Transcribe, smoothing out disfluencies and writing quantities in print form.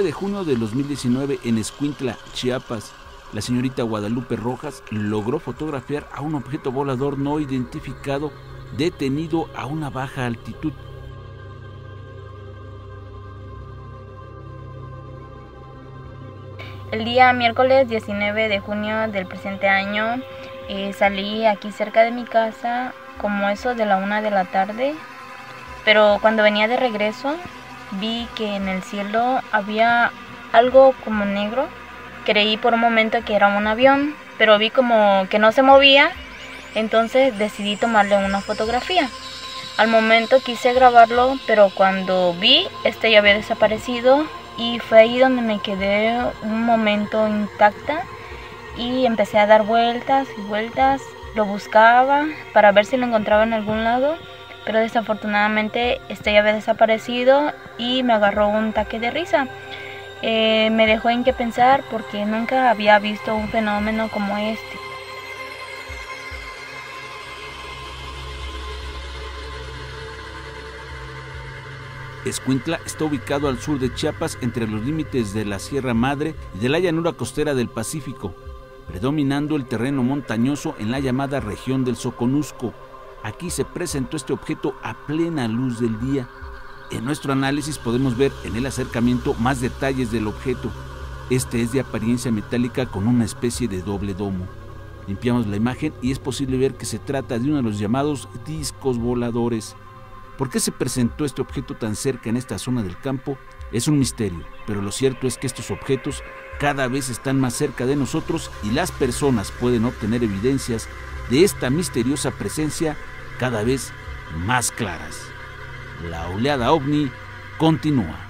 de junio de 2019 en Escuintla, Chiapas, la señorita Guadalupe Rojas logró fotografiar a un objeto volador no identificado detenido a una baja altitud. El día miércoles 19 de junio del presente año salí aquí cerca de mi casa como eso de la 1 de la tarde, pero cuando venía de regreso vi que en el cielo había algo como negro. Creí por un momento que era un avión, pero vi como que no se movía, entonces decidí tomarle una fotografía. Al momento quise grabarlo, pero cuando vi, ya había desaparecido y fue ahí donde me quedé un momento intacta y empecé a dar vueltas y vueltas. Lo buscaba para ver si lo encontraba en algún lado, pero desafortunadamente ya había desaparecido y me agarró un ataque de risa. Me dejó en qué pensar porque nunca había visto un fenómeno como este. Escuintla está ubicado al sur de Chiapas, entre los límites de la Sierra Madre y de la llanura costera del Pacífico, predominando el terreno montañoso en la llamada región del Soconusco. Aquí se presentó este objeto a plena luz del día. En nuestro análisis podemos ver en el acercamiento más detalles del objeto. Este es de apariencia metálica con una especie de doble domo. Limpiamos la imagen y es posible ver que se trata de uno de los llamados discos voladores. ¿Por qué se presentó este objeto tan cerca en esta zona del campo? Es un misterio, pero lo cierto es que estos objetos cada vez están más cerca de nosotros y las personas pueden obtener evidencias de esta misteriosa presencia cada vez más claras. La oleada ovni continúa.